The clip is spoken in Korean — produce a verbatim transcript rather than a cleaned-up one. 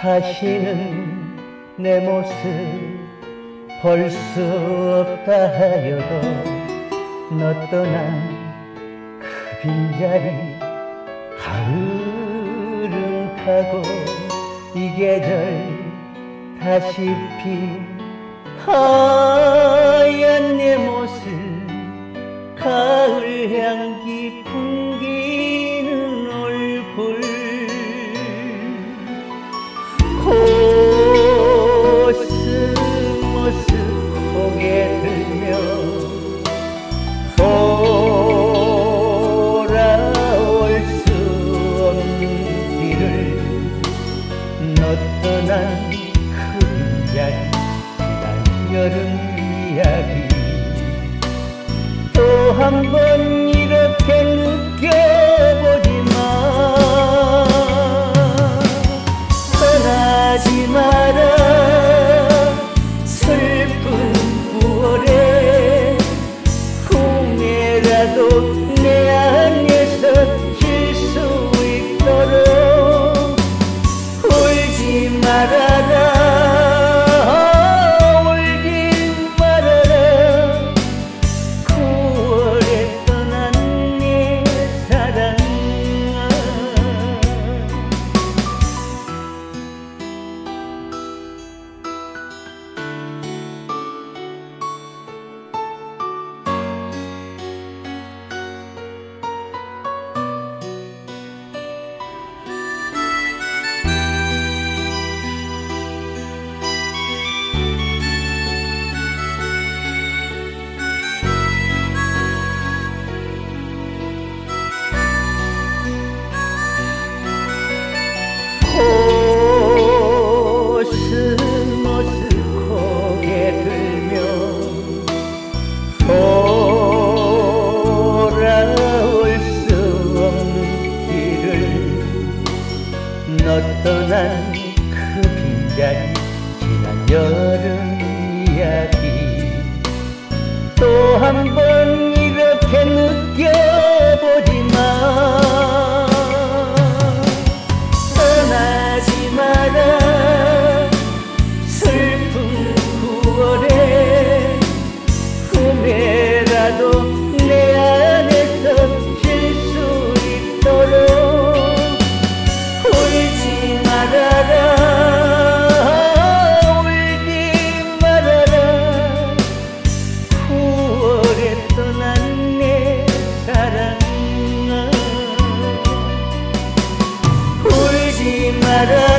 다시는 내 모습 볼 수 없다 하여도 너 떠난 그 빈자리 가을은 타고 이 계절 다시 피 하얀 내 모습 가을 향기 풍기는 얼굴 코스모스 고개 들며 돌아올 수 없는 길을 너 떠난 그 빈자리 지난 여름 이야기 또 한 번 이렇게 느껴보지마 떠나지 마라 슬픈 구월에 꿈에라도 내 안에서 쉴 수 있도록 울지 말아라 울지 말아라 구월에 떠난 내 사랑아 코스모스 고개 들며 돌아올 수 없는 길을 너 떠난 그 빈자리 지난 여름 이야기 또 한 번 이렇게 느껴보지마 떠나지 마라 슬픈 구월에 꿈에라도 내 안에서 쉴 수 있도록 울지 말아라 울지 말아라 구월에 떠난 내 사랑아 울지 마라